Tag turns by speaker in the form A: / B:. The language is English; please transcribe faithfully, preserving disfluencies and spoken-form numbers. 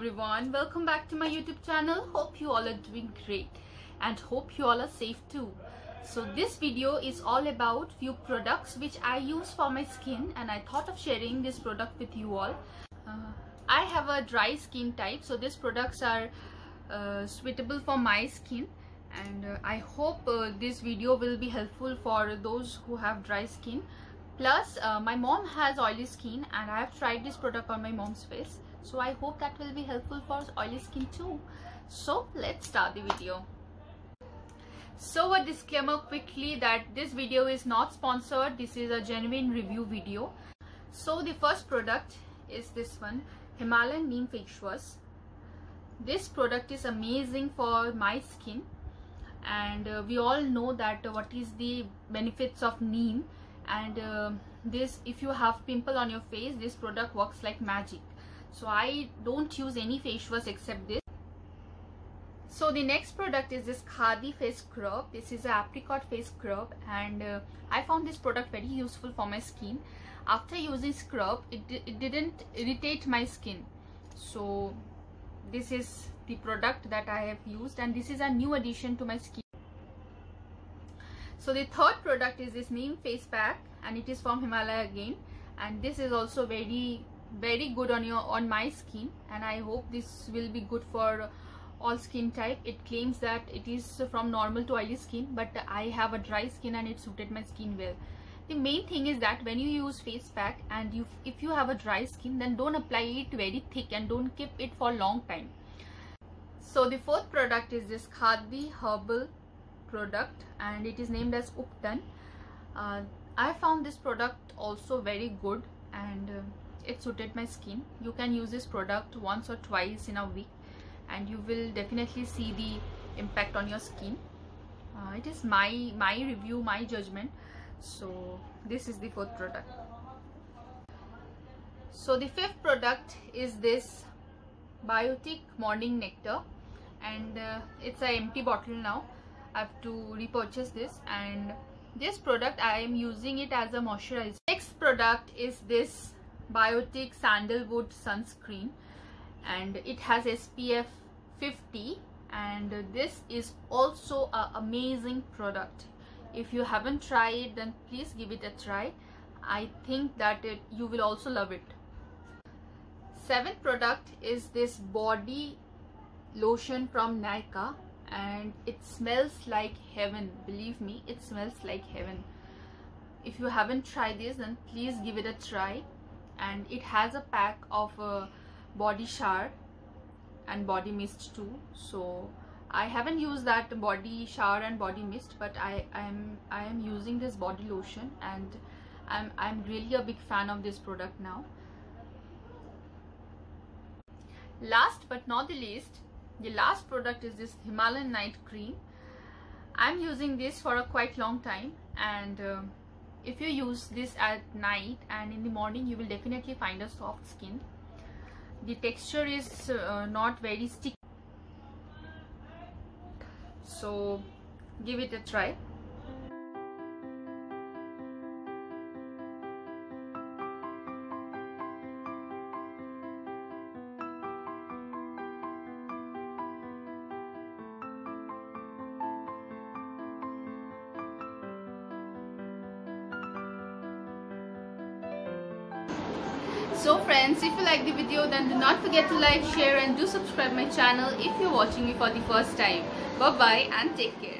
A: everyone, welcome back to my YouTube channel. Hope you all are doing great and hope you all are safe too. So this video is all about few products which I use for my skin, and I thought of sharing this product with you all. Uh, I have a dry skin type, so these products are uh, suitable for my skin, and uh, I hope uh, this video will be helpful for those who have dry skin. Plus uh, my mom has oily skin and I have tried this product on my mom's face, so I hope that will be helpful for oily skin too. So let's start the video. So a disclaimer quickly that this video is not sponsored, this is a genuine review video. So the first product is this one, Himalayan Neem Face Wash. This product is amazing for my skin, and uh, we all know that uh, what is the benefits of neem, and uh, this, if you have pimple on your face, this product works like magic. So I don't use any face wash except this. So the next product is this Khadi face scrub. This is an apricot face scrub, and uh, I found this product very useful for my skin. After using scrub, it, it didn't irritate my skin. So this is the product that I have used, and this is a new addition to my skin. So the third product is this Neem face pack, and it is from Himalaya again, and this is also very very good on your on my skin, and I hope this will be good for all skin type. It claims that it is from normal to oily skin, but I have a dry skin and it suited my skin well. The main thing is that when you use face pack and you if you have a dry skin, then don't apply it very thick and don't keep it for a long time. So the fourth product is this Khadi herbal product, and it is named as Uptan. uh, I found this product also very good, and uh, it suited my skin. You can use this product once or twice in a week and you will definitely see the impact on your skin. Uh, it is my my review, my judgment. So this is the fourth product. So the fifth product is this Biotic Morning Nectar, and uh, it's an empty bottle now. I have to repurchase this, and this product I am using it as a moisturizer. Next product is this Biotic Sandalwood Sunscreen, and it has S P F fifty, and this is also an amazing product. If you haven't tried it, then please give it a try. I think that it, you will also love it. Seventh product is this body lotion from Nykaa, and it smells like heaven. Believe me, it smells like heaven. If you haven't tried this, then please give it a try. And it has a pack of a body shower and body mist too. So I haven't used that body shower and body mist, but I am I am using this body lotion, and I'm I'm really a big fan of this product now. Last but not the least, the last product is this Himalayan Night Cream. I'm using this for a quite long time, and uh, if you use this at night and in the morning, you will definitely find a soft skin. The texture is uh, not very sticky, so give it a try. So friends, if you like the video, then do not forget to like, share and do subscribe my channel if you're watching me for the first time. Bye bye and take care.